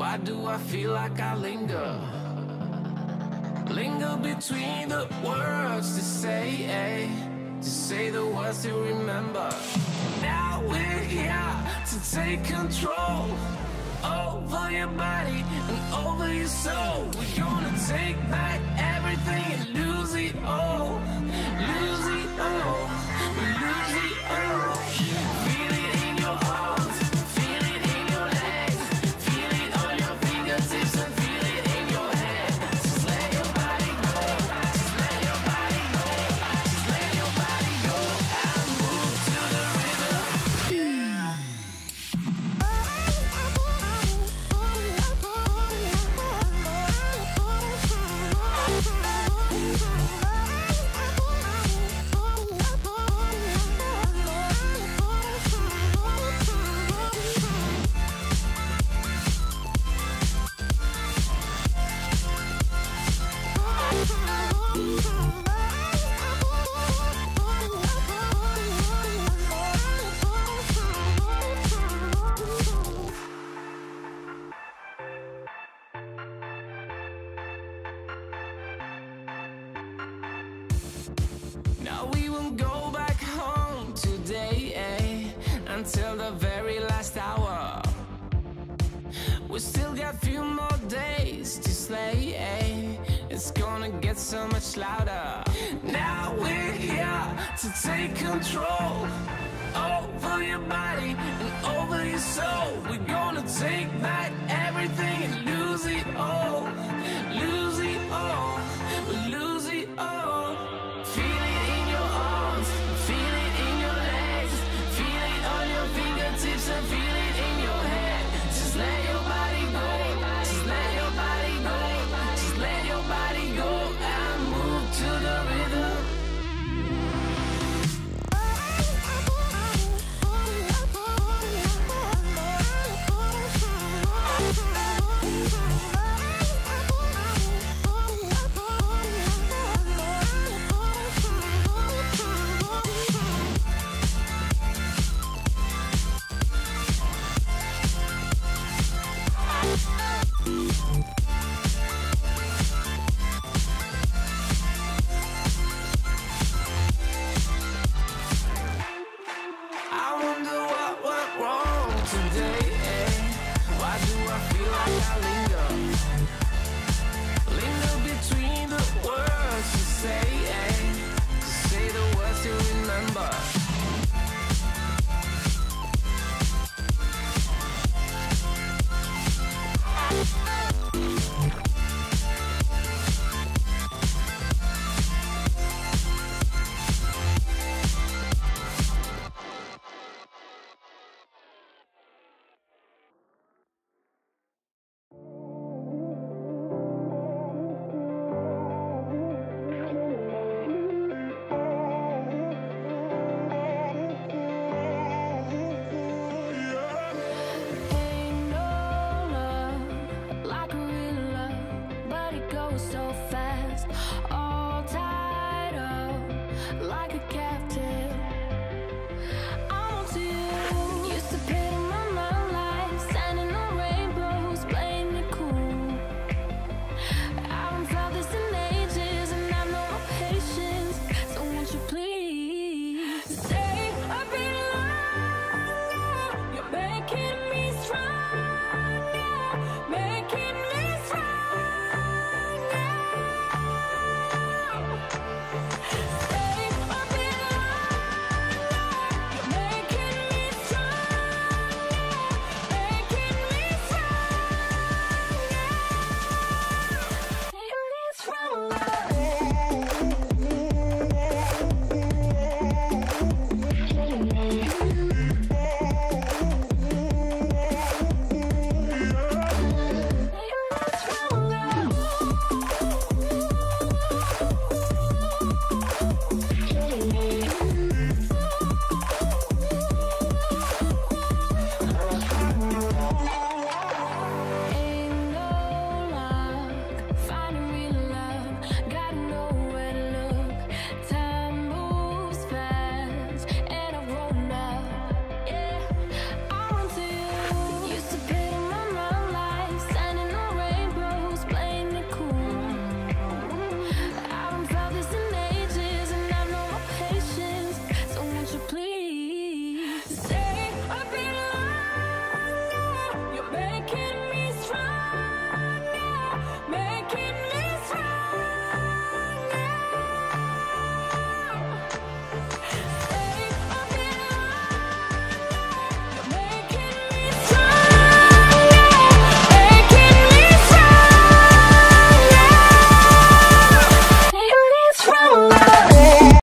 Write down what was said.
Why do I feel like I linger? Linger between the words to say the words to remember. Now we're here to take control over your body and over your soul. We're gonna take back everything and lose it all. Lose it all. Lose it all. Feel it in your arms, feel it in your legs, feel it on your fingertips and feel it in your head. Just let your body go, just let your body go, just let your body go and move to the rhythm. Now we won't go back home today, until the very last hour. We still got a few more days to slay, it's gonna get so much louder. Now we're here to take control over your body and over your soul. We're gonna take back everything and lose it all. Lose